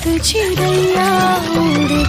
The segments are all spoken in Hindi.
चिड़ैया उड़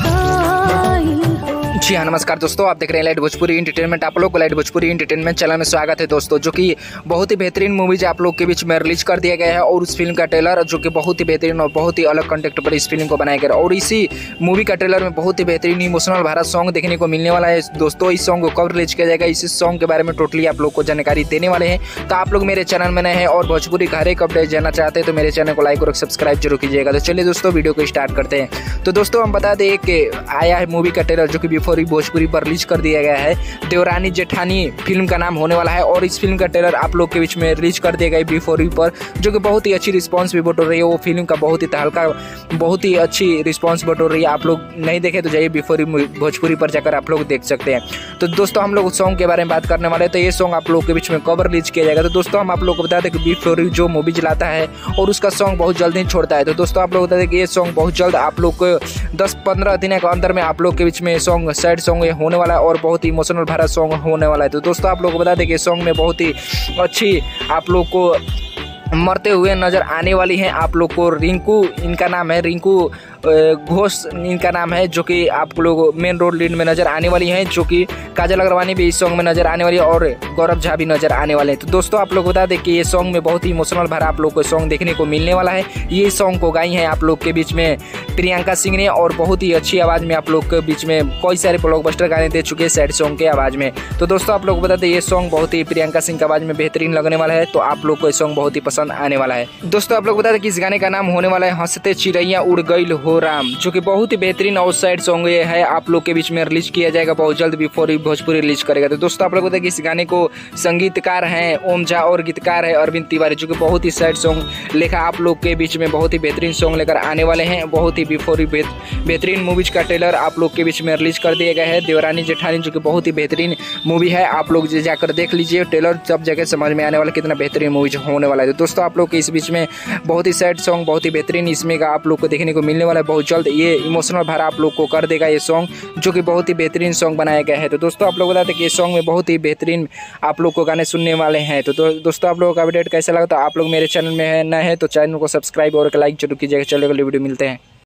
गई हो। जी हाँ, नमस्कार दोस्तों, आप देख रहे हैं लाइट भोजपुरी एंटरटेनमेंट। आप लोग को लाइट भोजपुरी एंटरटेनमेंट चैनल में स्वागत है दोस्तों, जो कि बहुत ही बेहतरीन मूवीज आप लोग के बीच में रिलीज कर दिया गया है। और उस फिल्म का ट्रेलर जो कि बहुत ही बेहतरीन और बहुत ही अलग कंटेंट पर इस फिल्म को बनाया गया है। और इसी मूवी का ट्रेलर में बहुत ही बेहतरीन इमोशनल भरा सॉन्ग देखने को मिलने वाला है दोस्तों। इस सॉन्ग को कब रिलीज किया जाएगा, इसी सॉन्ग के बारे में टोटली आप लोग को जानकारी देने वाले हैं। तो आप लोग मेरे चैनल में नए हैं और भोजपुरी का हर एक अपडेट जानना चाहते हैं तो मेरे चैनल को लाइक और सब्सक्राइब जरूर कीजिएगा। तो चलिए दोस्तों, वीडियो को स्टार्ट करते हैं। तो दोस्तों, हम बता दें कि आया है मूवी का ट्रेलर जो कि बिफोर भोजपुरी पर रिलीज कर दिया गया है। देवरानी जेठानी फिल्म का नाम होने वाला है और इस फिल्म का ट्रेलर आप लोग के बीच में रिलीज कर दिया गया बिफोर पर, जो कि बहुत ही अच्छी रिस्पांस भी बटोर रही है। वो फिल्म का बहुत ही तहलका, बहुत ही अच्छी रिस्पांस बटोर रही है। आप लोग नहीं देखे तो जाइए बिफोर भोजपुरी पर जाकर आप लोग देख सकते हैं। तो दोस्तों, हम लोग सॉन्ग के बारे में बात करने वाले हैं। तो ये सॉन्ग आप लोग के बीच में कब रिलीज किया जाएगा, तो दोस्तों हम आप लोग को बता दें कि बिफोर जो मूवी चलाता है और उसका सॉन्ग बहुत जल्द ही छोड़ता है। तो दोस्तों, आप लोग बता दें कि ये सॉन्ग बहुत जल्द आप लोग को 10-15 दिन के अंदर में आप लोग के बीच में सॉन्ग सैड सॉन्ग होने वाला है और बहुत ही इमोशनल भरा सॉन्ग होने वाला है। तो दोस्तों, आप लोग को बता दें कि सॉन्ग में बहुत ही अच्छी आप लोग को मरते हुए नजर आने वाली हैं। आप लोग को रिंकू, इनका नाम है रिंकू घोष, इनका नाम है, जो कि आप लोग मेन रोड लीड में नजर आने वाली हैं, जो कि काजल अग्रवानी भी इस सॉन्ग में नजर आने वाली है और गौरव झा भी नजर आने वाले हैं। तो दोस्तों, आप लोग बता दें कि ये सॉन्ग में बहुत ही इमोशनल भरा आप लोग को सॉन्ग देखने को मिलने वाला है। ये सॉन्ग को गाई हैं आप लोग के बीच में प्रियंका सिंह ने और बहुत ही अच्छी आवाज़ में आप लोग के बीच में कई सारे ब्लॉकबस्टर गाने दे चुके हैं सैड सॉन्ग के आवाज़ में। तो दोस्तों, आप लोग बता दें ये सॉन्ग बहुत ही प्रियंका सिंह की आवाज़ में बेहतरीन लगने वाला है। तो आप लोग को ये सॉन्ग बहुत ही पसंद आने वाला है। दोस्तों, आप लोग बता दें कि इस गाने का नाम होने वाला है हंसते चिड़ैया उड़ गई हो राम, जो कि बहुत ही बेहतरीन और सैड सॉन्ग ये है। आप लोग के बीच में रिलीज किया जाएगा बहुत जल्द बिफोर भोजपुरी रिलीज करेगा। तो दोस्तों, आप लोग बताएं कि इस गाने को संगीतकार हैं ओम झा और गीतकार है अरविंद तिवारी, जो कि बहुत ही सैड सॉन्ग लेखा आप लोग के बीच में बहुत ही बेहतरीन सॉन्ग लेकर आने वाले हैं। बहुत ही बिफोर बेहतरीन मूवीज का ट्रेलर आप लोग के बीच में रिलीज कर दिया गया है। देवरानी जेठानी, जो कि बहुत ही बेहतरीन मूवी है। आप लोग जाकर देख लीजिए ट्रेलर, सब जगह समझ में आने वाला कितना बेहतरीन मूवीज होने वाला है। तो दोस्तों, आप लोग के इस बीच में बहुत ही सैड सॉन्ग, बहुत ही बेहतरीन इसमें का आप लोग को देखने को मिलने वाला है बहुत जल्द। ये इमोशनल भरा आप लोग को कर देगा ये सॉन्ग, जो कि बहुत ही बेहतरीन सॉन्ग बनाया गया है। तो दोस्तों, आप लोग बताते हैं कि ये सॉन्ग में बहुत ही बेहतरीन आप लोग को गाने सुनने वाले हैं। तो दोस्तों, आप लोगों का अपडेट कैसा लगा, तो आप लोग मेरे चैनल में नए हैं तो चैनल को सब्सक्राइब और लाइक जरूर कीजिएगा। चलिए अगली वीडियो मिलते हैं।